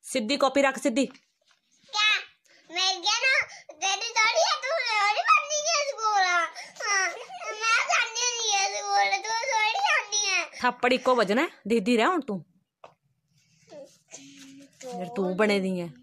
सीधी copy रख, सीधी। क्या मैं क्या ना तेरी थोड़ी है, तू थोड़ी पढ़नी है स्कूल। हां मैं पढ़नी नहीं है स्कूल, तू थोड़ी आनी है। थप्पड़ इको बजना है, दीदी रह हुण तू फिर तू बने दी है।